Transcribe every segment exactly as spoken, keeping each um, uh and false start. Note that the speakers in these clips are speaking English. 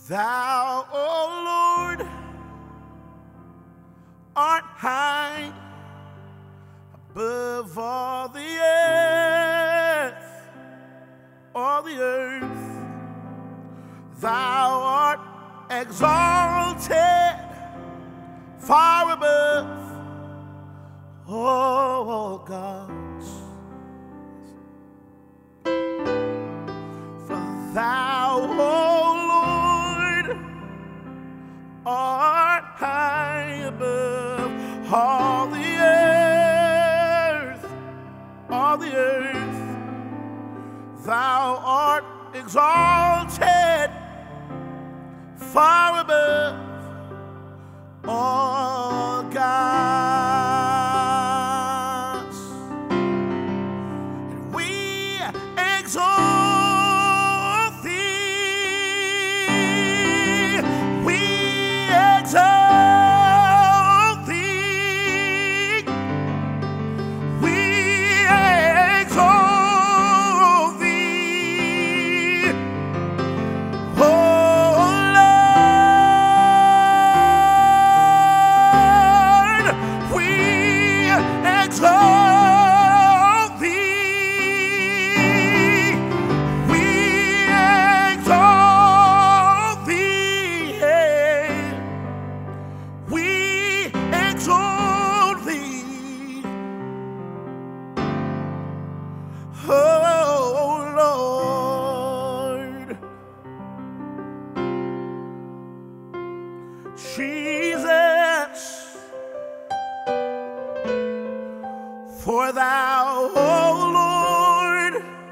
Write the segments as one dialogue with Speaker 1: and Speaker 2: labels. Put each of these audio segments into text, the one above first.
Speaker 1: Thou, O Lord, art high above all the earth, all the earth. Thou art exalted far above all gods. For thou, O Lord, art high above all the earth, all the earth. Thou art exalted far above all gods. And we exalt thee, we exalt thee, we exalt thee, oh Lord, we exalt thee, we exalt thee, we exalt thee, oh Lord. Jesus, for thou, O Lord,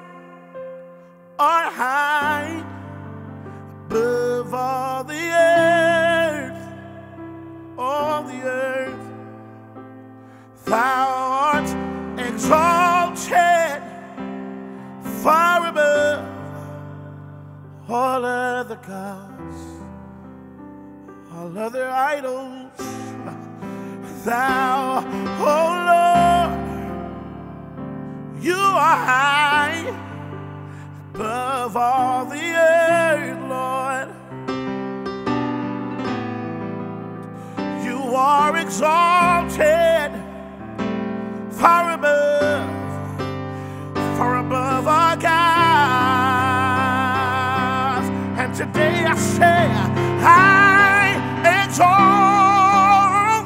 Speaker 1: art high above all the earth, all the earth. Thou art exalted far above all other gods, all other idols. Thou, O Lord, you are high above all the earth, Lord. You are exalted far above, far above our gods. And today I say, I exalt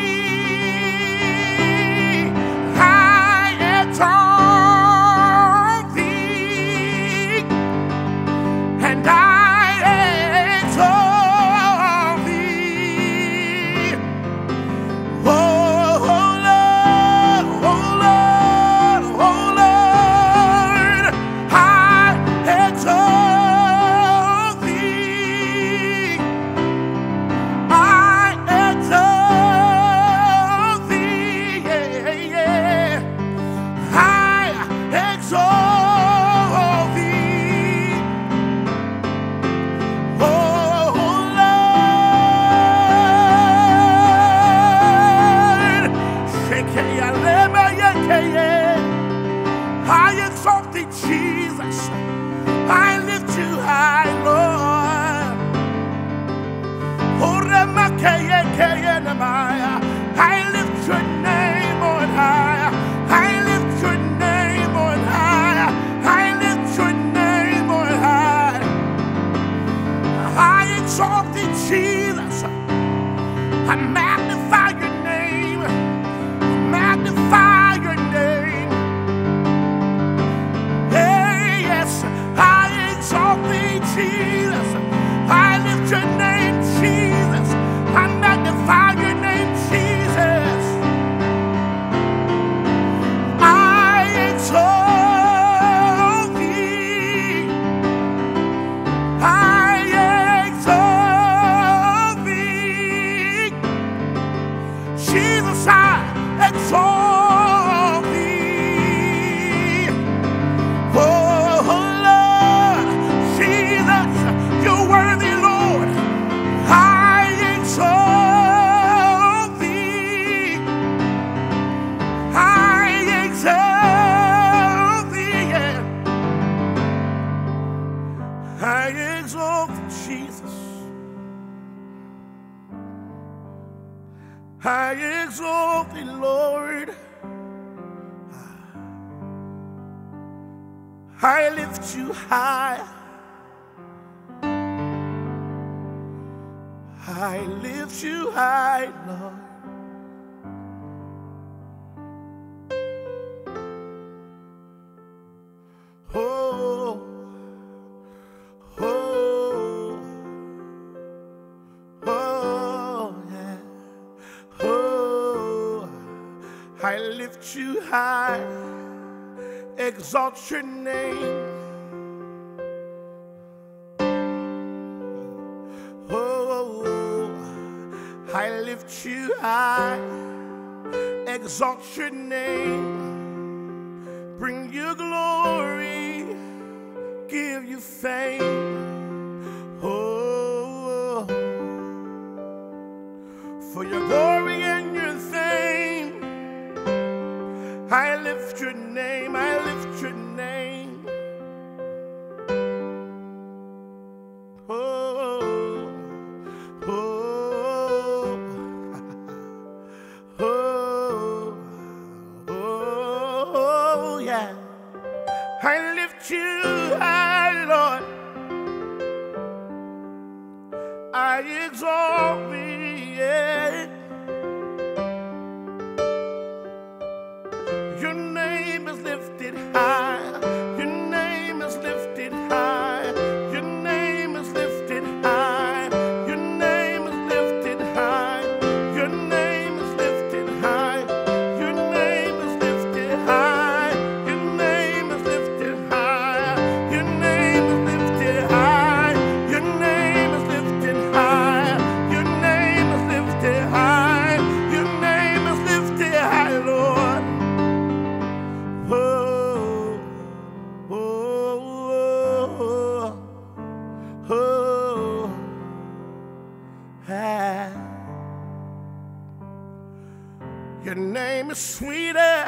Speaker 1: thee, I exalt thee, and I exalt thee, oh Lord, oh Lord, oh Lord, I exalt thee, I exalt thee, yeah, yeah. I exalt thee, oh Lord. Shekeya lema yekeye. I exalt thee, Jesus. I lift you high, Lord. I lift your name on high. I lift your name on high. I lift your name on high. I exalt thee, Jesus. I magnify your name. Magnify your name. Hey, yes, I exalt thee, Jesus. I lift your name, Jesus. I magnify your name, Jesus. I exalt thee. I exalt thee. Jesus, I exalt thee. Oh Lord, Jesus, you're worthy, Lord. I exalt thee. I exalt thee, yeah. I exalt thee, Jesus. I exalt thee, Lord. I lift you high. I lift you high, Lord. Oh, oh, oh, yeah. Oh, I lift you high, exalt your name. Oh, I lift you high, exalt your name. Bring you glory, give you fame. Oh, for your glory and your fame, I lift your name, I lift your name. Oh, oh, oh, oh, yeah. I lift you high, Lord. I exalt thee, yeah. Your name is lifted high. Your name is lifted high. Your name is lifted high. Your name is lifted high. Your name is lifted high. Your name is lifted high. Your name is lifted high. Your name is lifted high. Your name is lifted high. Your name is lifted high. Your name is lifted high, Lord. Oh, oh, oh, oh, ah. Your name is sweeter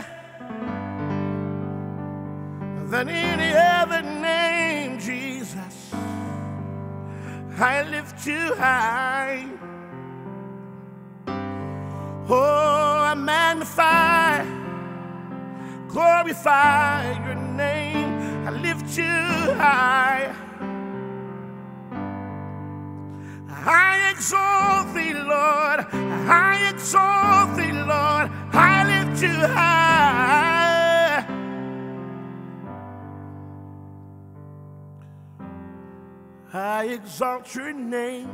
Speaker 1: than any other name, Jesus. I lift you high. Oh, I magnify, glorify your name. I lift you high. I exalt thee, Lord. I exalt thee, Lord. I lift you high. I exalt your name.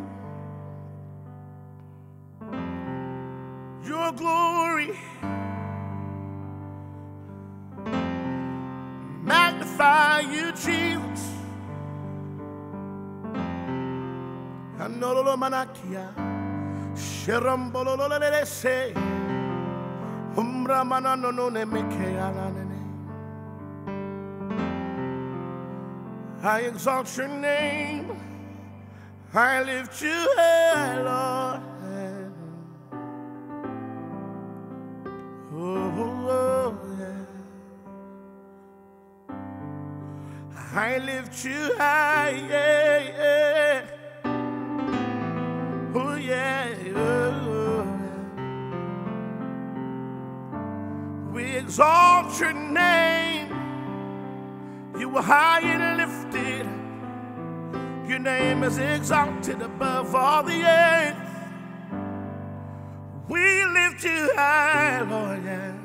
Speaker 1: Your glory, magnify you, Jesus. Anololo manakia, sherambololo lese, umbra manano ne mekea nene. I exalt your name. I lift you high, Lord. Oh, oh, yeah. I lift you high, yeah, yeah. Oh, yeah, oh, yeah. We exalt your name. You are high and lifted. Your name is exalted above all the earth. We lift you high, Lord, yeah.